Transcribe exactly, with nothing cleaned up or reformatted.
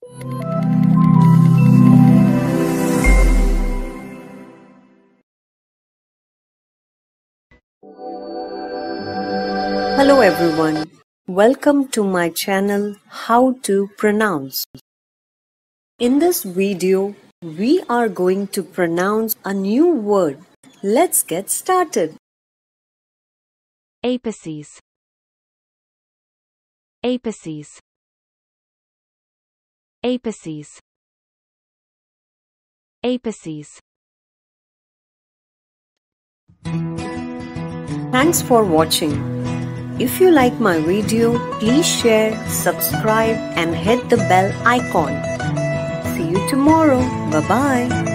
Hello everyone, welcome to my channel How to Pronounce. In this video, we are going to pronounce a new word. Let's get started. Apices. Apices. Apices. Apices. Thanks for watching. If you like my video, please share, subscribe and hit the bell icon. See you tomorrow. Bye-bye.